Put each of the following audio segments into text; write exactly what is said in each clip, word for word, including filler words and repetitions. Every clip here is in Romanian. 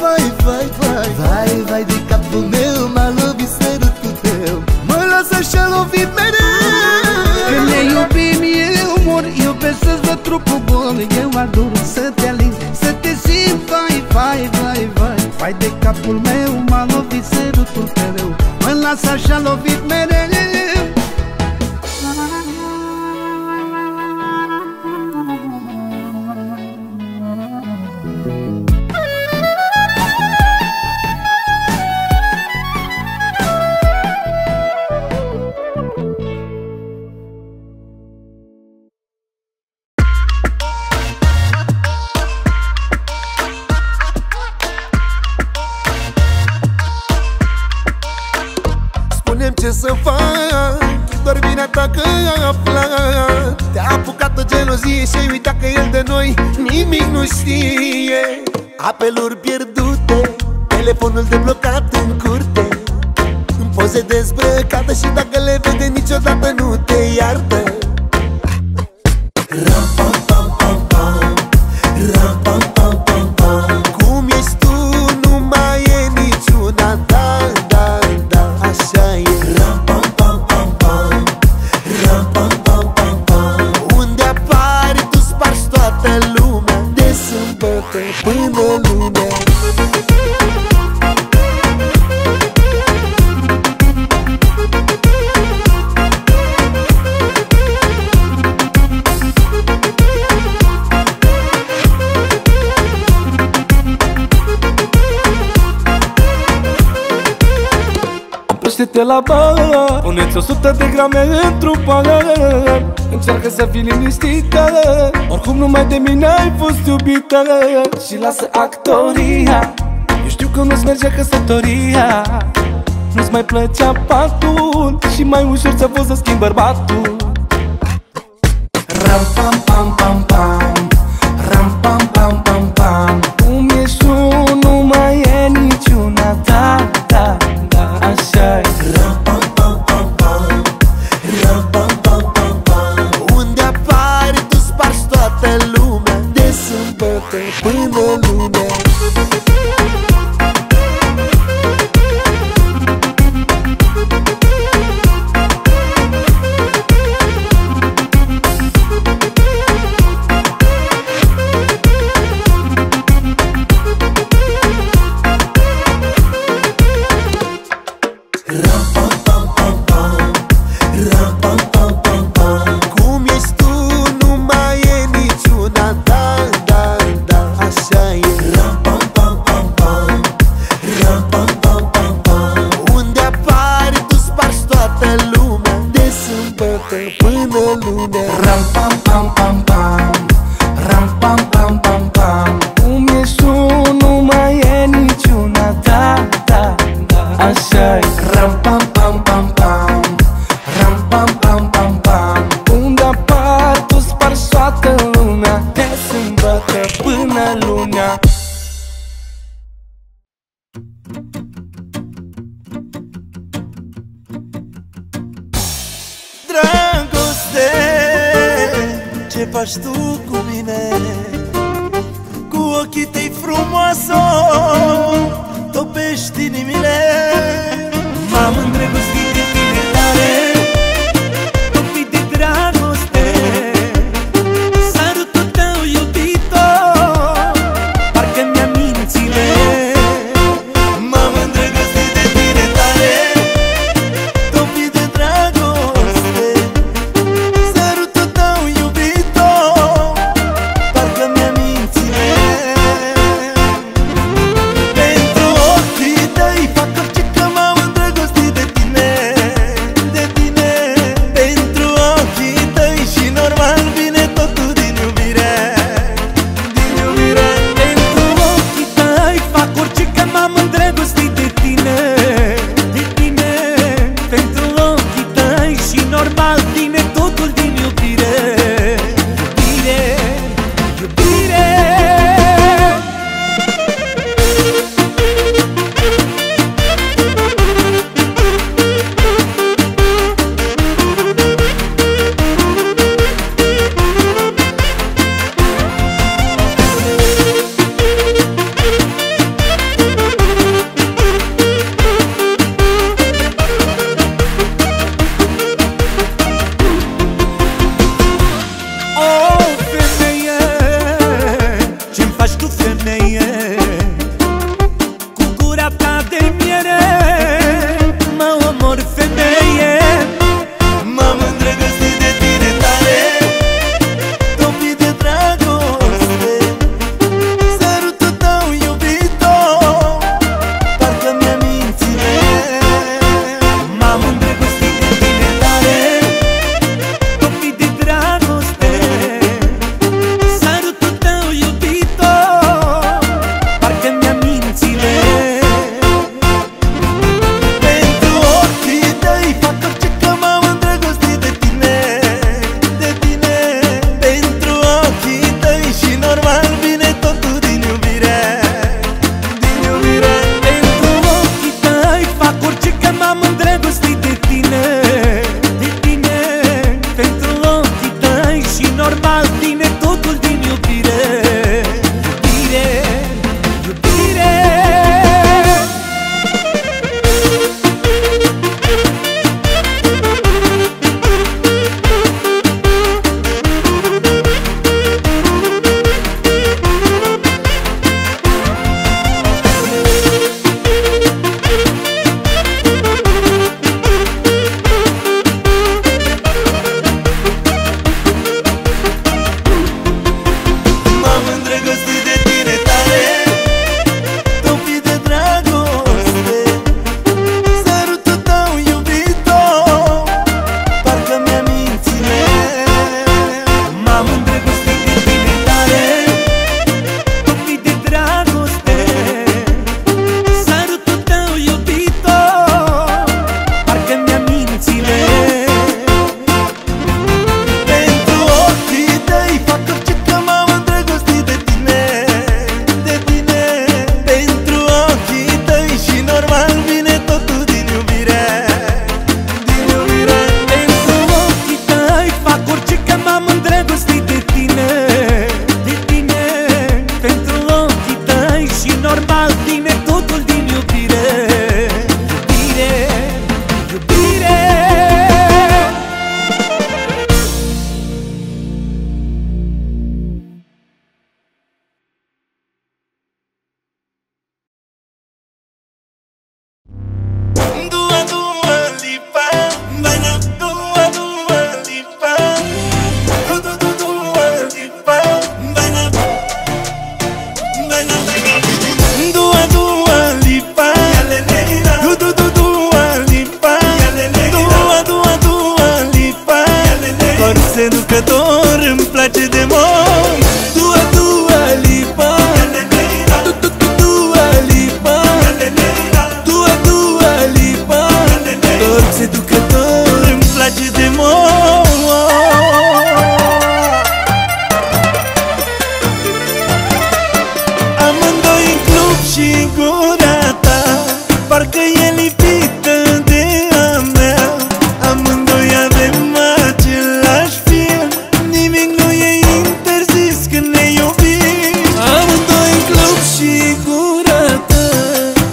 vai, vai, vai Vai, vai de capul meu, m-a lovit sărutul tău Mă lasă și-a lovit mereu Când ne iubim eu mor, iubesc să-ți văd trupul gol Eu ador să te aling, să te simt, vai, vai, vai, vai Vai de capul meu, m-a lovit sărutul tău Mă lasă și-a lovit mereu Ce să fac? Doar vina ta că a aflat Te-a apucat o gelozie și ai uitat că el de noi nimic nu știe Apeluri pierdute, telefonul deblocat în curte În poze dezbrăcată și dacă le vede niciodată nu te iartă Ram pam pam pam pam Ram pam pam pam pam Cum ești tu nu mai e niciuna ta, da, da, așa e până lumea Oprește-te la bar, puneți o sută de grame într-un pahar Încearcă să fii liniștită, oricum numai de mine ai fost iubită Și lasă actoria, eu știu că nu-ți merge căsătoria Nu-ți mai plăcea patul și mai ușor ți-a fost să schimbi bărbatul Ram pam pam pam pam, ram pam pam pam pam Cum ești tu nu mai e niciuna ta, da, da, așa-i Ram pam pam pam pam, ram pam pam pam pam Unde apari tu spargi toată lumea De sâmbătă până lumea Ce faci tu cu mine? Cu ochii tăi frumoasă topești inimile. M-am îndrăgostit de tine tare, topit de dragoste. Sărutul tău iubito parcă mi-a mințile. M-am îndrăgostit de tine tare, topit de dragoste. Sărutul tău iubito parcă mi-a mințile. Pentru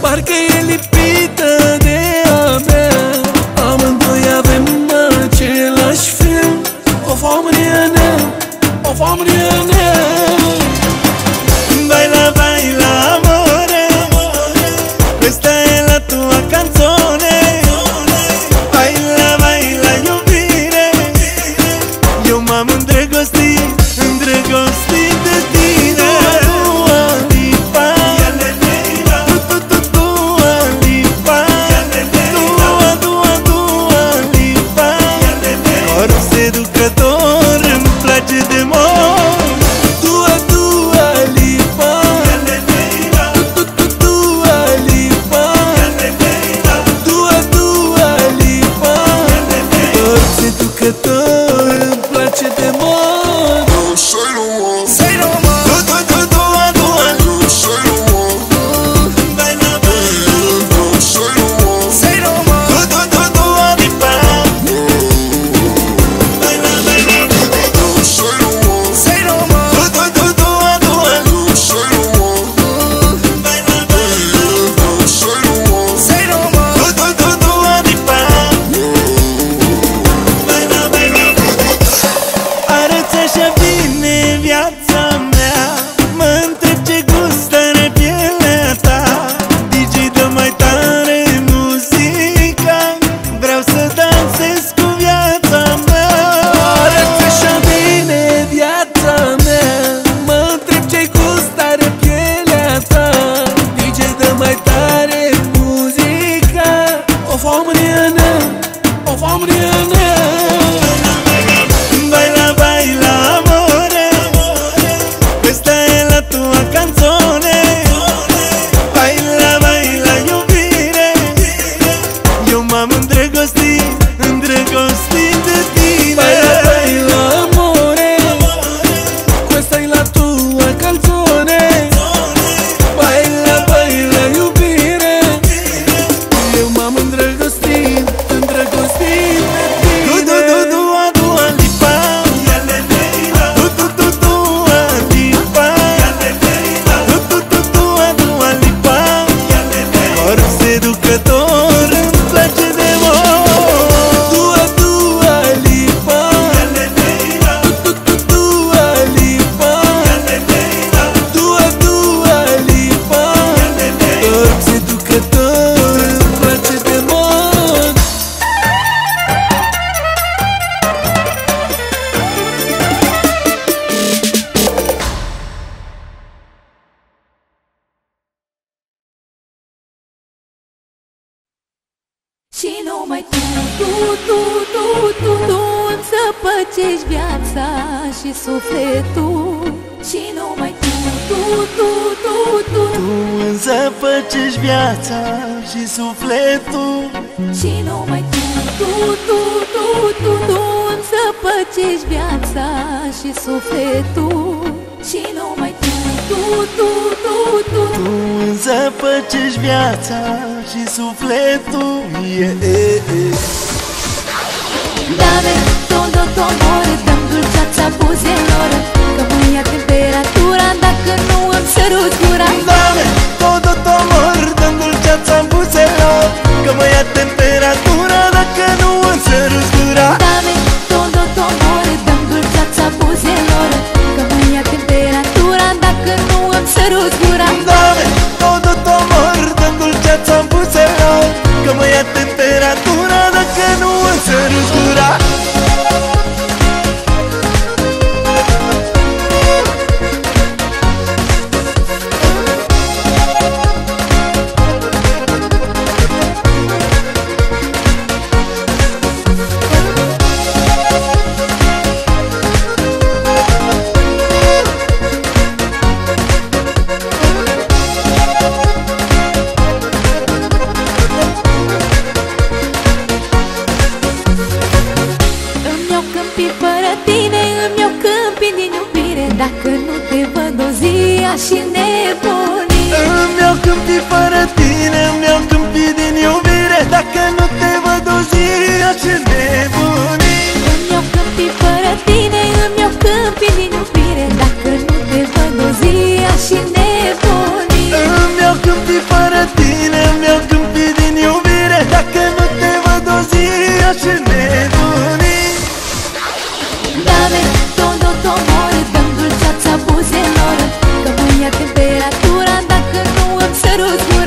parcă e lipită de a mea. Amândoi avem același fel. O famriana, o famriana. Baila, baila amore, questa è la tua canzone. Baila, baila iubire, eu m-am îndrăgostit, îndrăgostit de tine. Dua Lipa, Dua Lipa, Dua, Dua, Dua Lipa. Corp seducător, îmi place de mor. Dua, Dua Lipa, Dua Lipa, Dua, Dua Lipa. Corp seducător, îmi place de mor. Say no more. Du, du, du, Dua, Dua. Baila, baila. Say no more. Du, du, du, Dua Lipa. Baila, baila. Say no more. Du, du, du, Dua, Dua. Baila, baila. Say no more. Du, du, du, Dua Lipa. Baila, baila. Arăți așa bine viața mea, mă întreb ce gust are pielea ta. D J, dă mai tare muzica, vreau să dansez cu viața mea. Arăți așa bine viața mea, mă întreb ce gust are pielea ta. D J, dă mai tare muzica, o famriana, o famriana. Baila, baila amore, questa è la tua canzone. Baila, baila iubire, eu m-am îndrăgostit, îndrăgostit de tine. Baila, baila amore, questa è la tua canzone. Baila, baila iubire, eu m-am îndrăgostit, îndrăgostit de tine. Du, du, du, Dua, Dua Lipa. Du, du, du, Dua Lipa. Du, du, du, Dua, Dua Lipa. Corp seducător, îmi place de mor. Dua, Dua Lipa. Du, du, du, Dua Lipa. Dua, Dua Lipa. Corp seducător, îmi place de mor. Și numai tu, tu, tu, tu, tu, tu îmi zăpăcești viața și sufletul. Și numai tu, tu, tu, tu, tu, Tu îmi zăpăcești viața și sufletul. și numai tu, tu, tu, tu, tu, tu îmi zăpăcești viața și sufletul. Și numai tu, tu, tu, tu, tu, Tu îmi zăpăcești viața și sufletul. Yeah, yeah, yeah. Dame todo tu amor, dăm dulceața buzelor, că mă ia temperatura dacă nu îmi sărut gura. Dame todo tu amor, dăm dulceața în buzelor, că mă ia temperatura dacă nu îmi săruți gura. Dame todo tu amor, dăm dulceața buzelor, că mă ia temperatura dacă nu îmi sărut gura. Dame todo tu amor, dăm dulceața în buzelor, că mă ia temperatura dacă nu îmi săruți gura.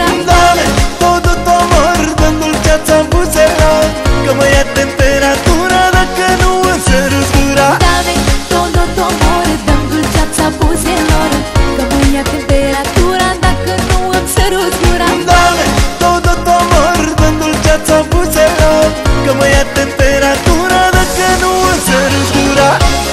gura. Dame todo tu amor, dă-mi dulceața buzelor, că mă ia temperatura dacă nu îmi săruți gura. Dame todo tu amor, dă-mi dulceața buzelor, că mă ia temperatura dacă nu îmi săruți gura. Dame todo tu amor, dă-mi dulceața buzelor, că mă ia temperatura dacă nu îmi săruți gura.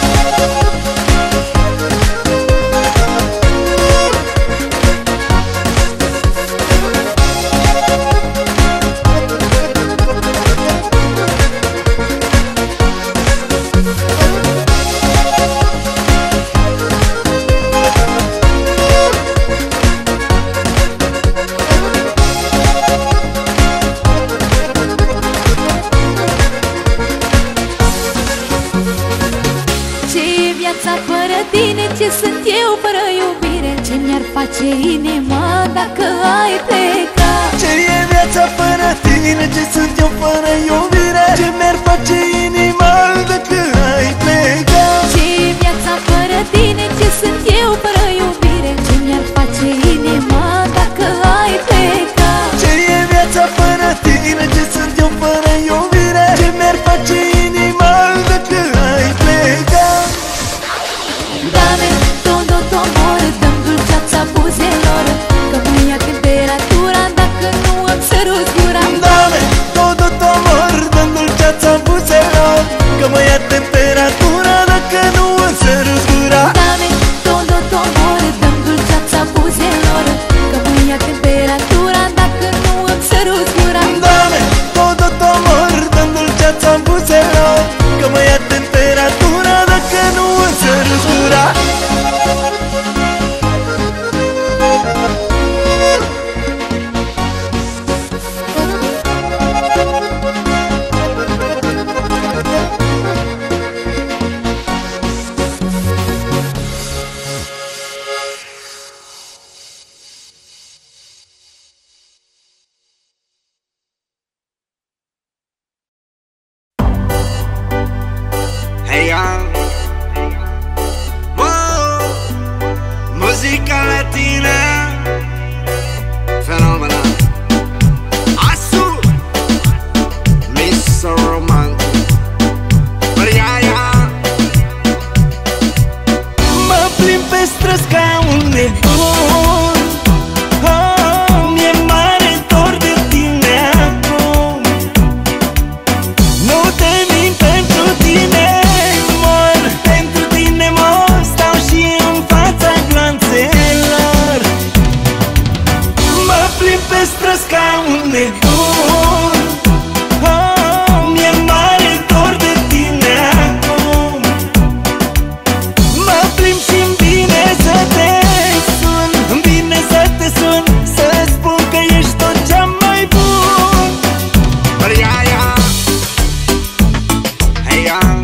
Ce sunt eu fără iubire? Ce mi-ar face inima dacă ai plecat? Ce e viața fără tine? Ce sunt eu fără iubire? Ce mi-ar face inima dacă ai plecat? Ce e viața fără tine? Ce sunt eu fără iubire? Ce mi-ar face inima dacă ai plecat? Ce e viața fără tine? Ce sunt eu fără iubire? Ce mi-ar face inima dacă ai plecat? Dame todo tu amor, dă-mi dulceața buzelor, că mă ia temperatura dacă nu îmi săruți gura. Dame todo tu amor, dă-mi dulceața buzelor, că mă ia temperatura dacă nu îmi săruți gura. Dame todo tu amor, dă-mi dulceața buzelor, că mă ia temperatura dacă nu îmi săruți gura. Dame todo tu amor, dă-mi dulceața buzelor, că mă ia temperatura dacă nu îmi săruți gura. Hey, young. Whoa. Música latina. Phenomena. Azul. mister Romantic. But yeah, yeah. Mă plimb pe străzi ca un nebun. Oh, mi-e mare dor de tine acum. Nu te mint pentru tine, mor. Pentru tine mor, stau și în fața glanțelor. Mă plimb pe străzi ca un nebun. Oh, mi-e mare dor de tine acum. Mă plimb și-mi vine să te sun, îmi vine să te sun, să spun că ești tot cea mai bun. But yeah, yeah. Hey, young.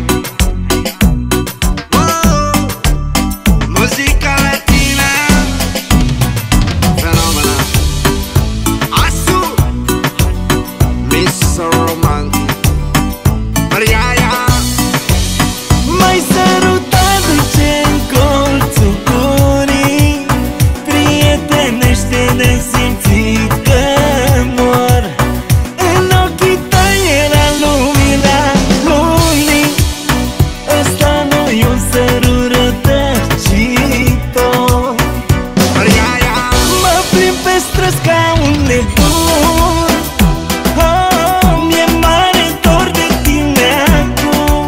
Whoa. Música latina. Phenomena. Azul. mister Romantic. But yeah, yeah. M-ai sărutat duce în colțul gurii, prietenește de simțit că mor. În ochii tăi era lumina lunii, ăsta nu-i un sărut rătăcitor. But yeah, yeah. Mă plimb pe străzi ca un nebun. Oh, mi-e mare dor de tine acum.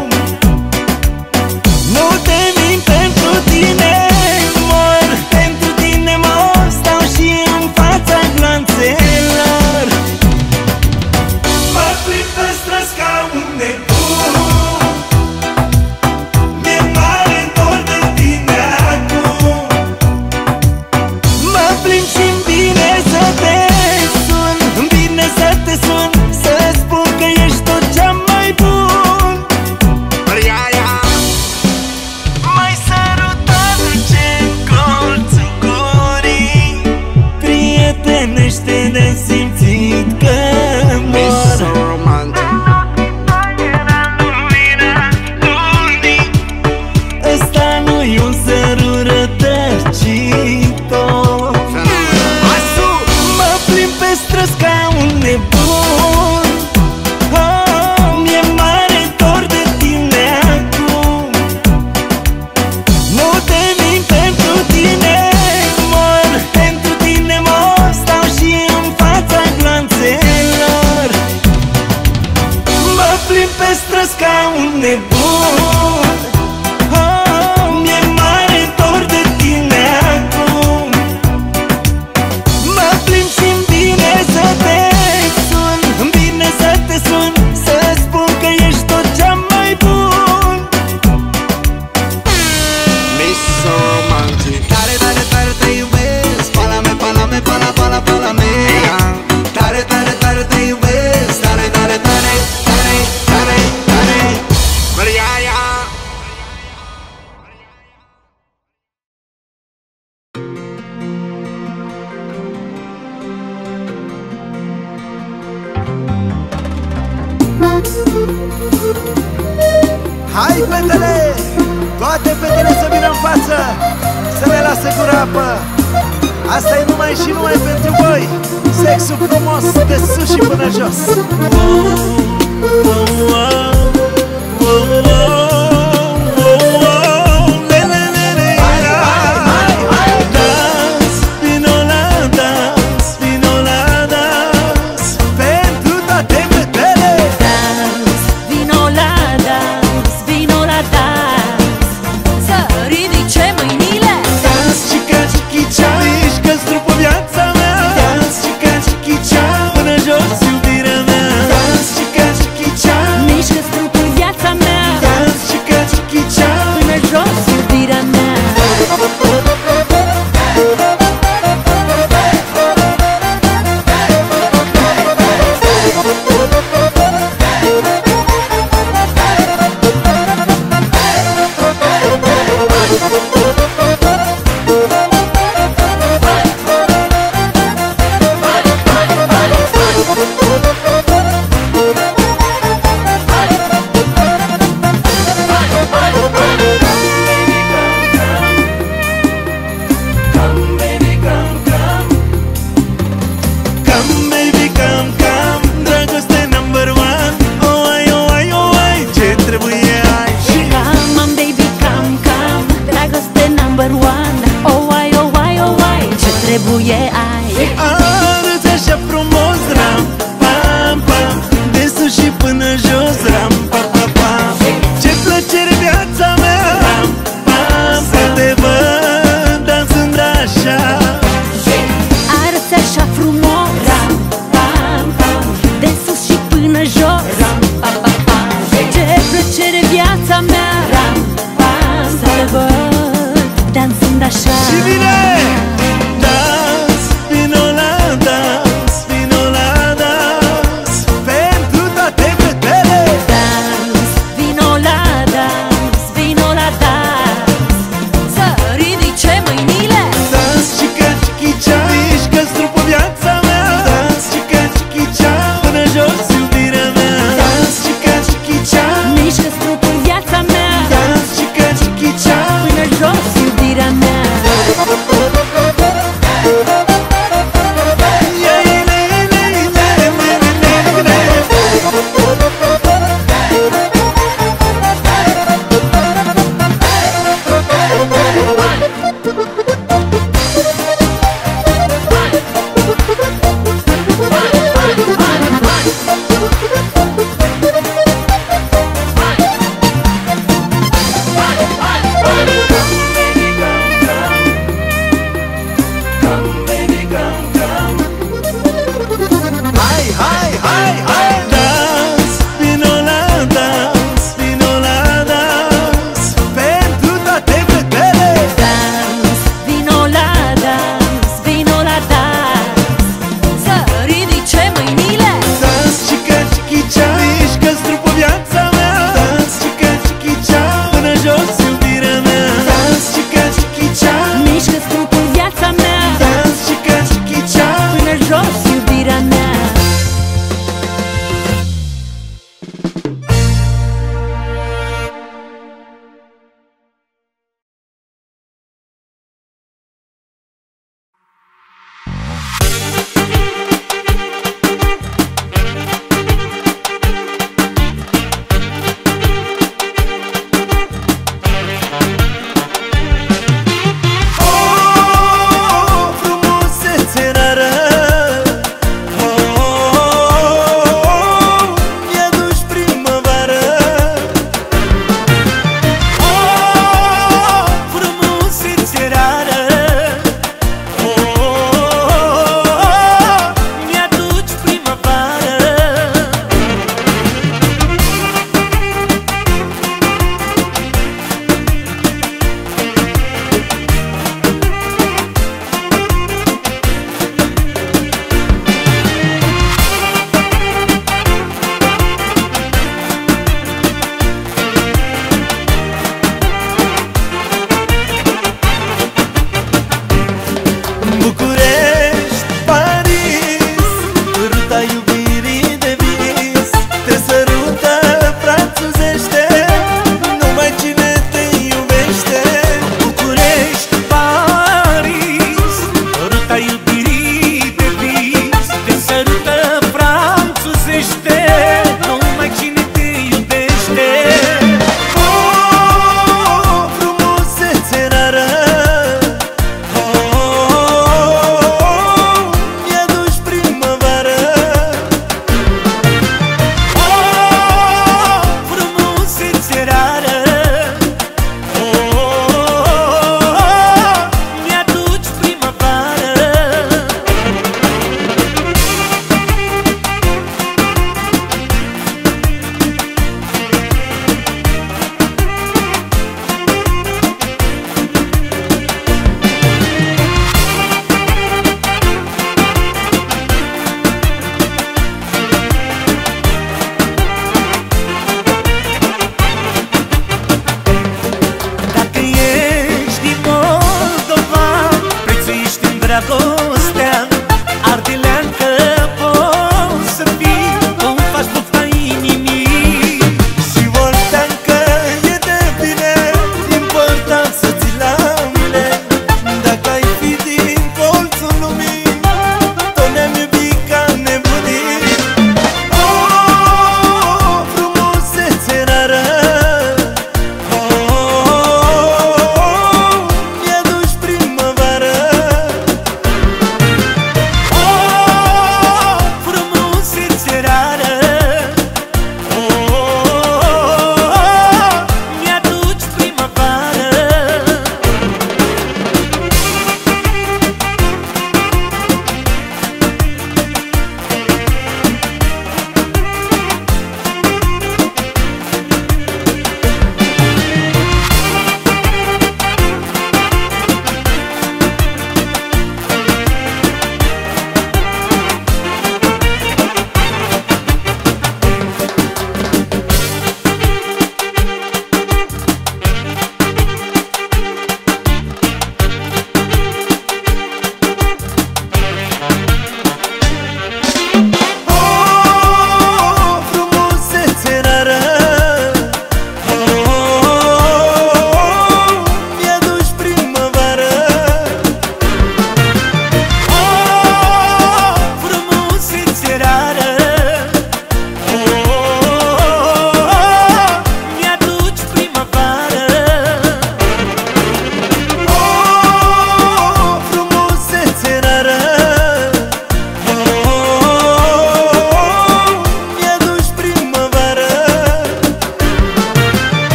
Nu te mint pentru tine, mor. Pentru tine mor, stau și în fața glanțelor. Mă plimb pe străzi ca un nebun. Mi-e mare dor de tine acum. Mă plimb și-mi vine să te sun, îmi vine plimb pe străzi ca un nebun. Oh, mi-e mare dor de tine acum. Nu te mint pentru tine, mor. Pentru tine mor, stau și în fața glanțelor. Mă plimb pe străzi ca un nebun. Oh, mi-e mare dor de tine acum. Mă plimb și-mi vine să te sun, îmi vine să te sun, să spun că ești tot cea mai bun. Miss Romantic. Tare, tare, tare te iubesc. Pala-me, pala-me, pala, pala, pala-me. Tare, tare, tare te iubesc. Tare, tare, tare, tare, tare, tare. Maria, ia. Hai fetele, toate fetele să vină în față, să le lasă gura apă. Asta e numai și numai pentru voi. Sexul frumos de sus și până jos. Oh, oh, oh, oh, oh.